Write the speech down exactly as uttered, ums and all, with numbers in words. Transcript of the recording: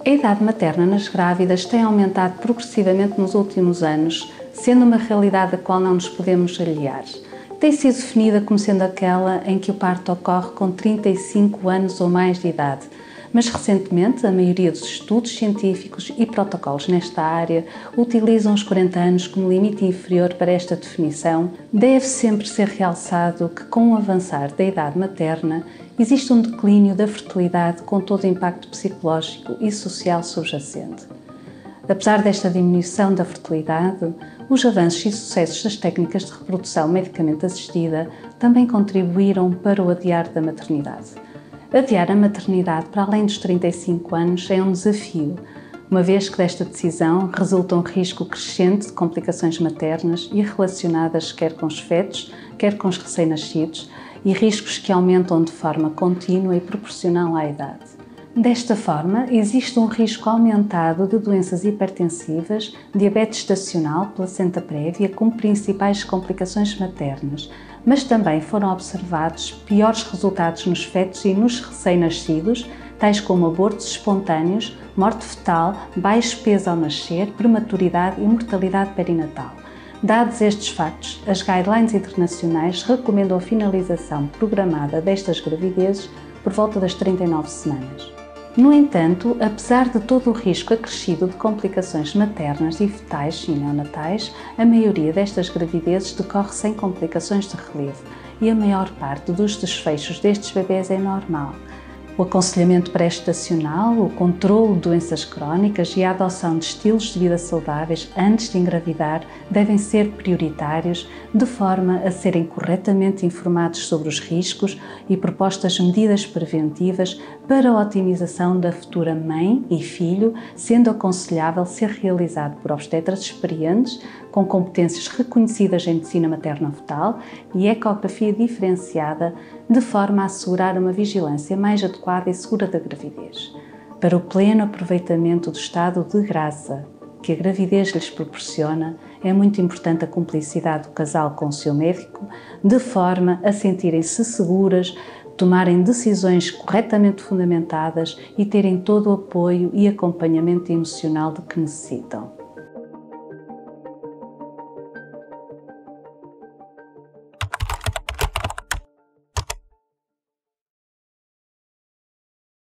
A idade materna nas grávidas tem aumentado progressivamente nos últimos anos, sendo uma realidade a qual não nos podemos aliar. Tem sido definida como sendo aquela em que o parto ocorre com trinta e cinco anos ou mais de idade, mas recentemente a maioria dos estudos científicos e protocolos nesta área utilizam os quarenta anos como limite inferior para esta definição. Deve sempre ser realçado que, com o avançar da idade materna, existe um declínio da fertilidade com todo o impacto psicológico e social subjacente. Apesar desta diminuição da fertilidade, os avanços e sucessos das técnicas de reprodução medicamente assistida também contribuíram para o adiar da maternidade. Adiar a maternidade para além dos trinta e cinco anos é um desafio, uma vez que desta decisão resulta um risco crescente de complicações maternas e relacionadas quer com os fetos, quer com os recém-nascidos, e riscos que aumentam de forma contínua e proporcional à idade. Desta forma, existe um risco aumentado de doenças hipertensivas, diabetes gestacional, placenta prévia como principais complicações maternas, mas também foram observados piores resultados nos fetos e nos recém-nascidos, tais como abortos espontâneos, morte fetal, baixo peso ao nascer, prematuridade e mortalidade perinatal. Dados estes factos, as guidelines internacionais recomendam a finalização programada destas gravidezes por volta das trinta e nove semanas. No entanto, apesar de todo o risco acrescido de complicações maternas e fetais e neonatais, a maioria destas gravidezes decorre sem complicações de relevo e a maior parte dos desfechos destes bebés é normal. O aconselhamento pré-gestacional, o controlo de doenças crónicas e a adoção de estilos de vida saudáveis antes de engravidar devem ser prioritários, de forma a serem corretamente informados sobre os riscos e propostas medidas preventivas para a otimização da futura mãe e filho, sendo aconselhável ser realizado por obstetras experientes, com competências reconhecidas em medicina materno-fetal e ecografia diferenciada, de forma a assegurar uma vigilância mais adequada e segura da gravidez. Para o pleno aproveitamento do estado de graça que a gravidez lhes proporciona, é muito importante a cumplicidade do casal com o seu médico, de forma a sentirem-se seguras, tomarem decisões corretamente fundamentadas e terem todo o apoio e acompanhamento emocional de que necessitam.